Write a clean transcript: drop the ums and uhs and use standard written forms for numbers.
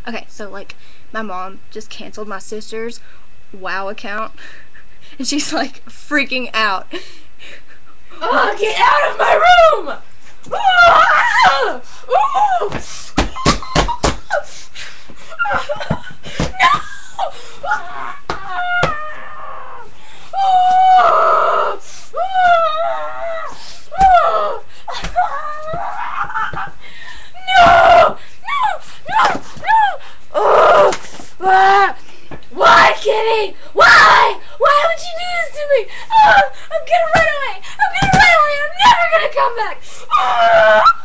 Okay, so like my mom just canceled my sister's WoW account and she's like freaking out. Oh, get out of my room! Ah! Ooh! No! Why, Kitty? Why? Why would you do this to me? I'm gonna run away. I'm never gonna come back.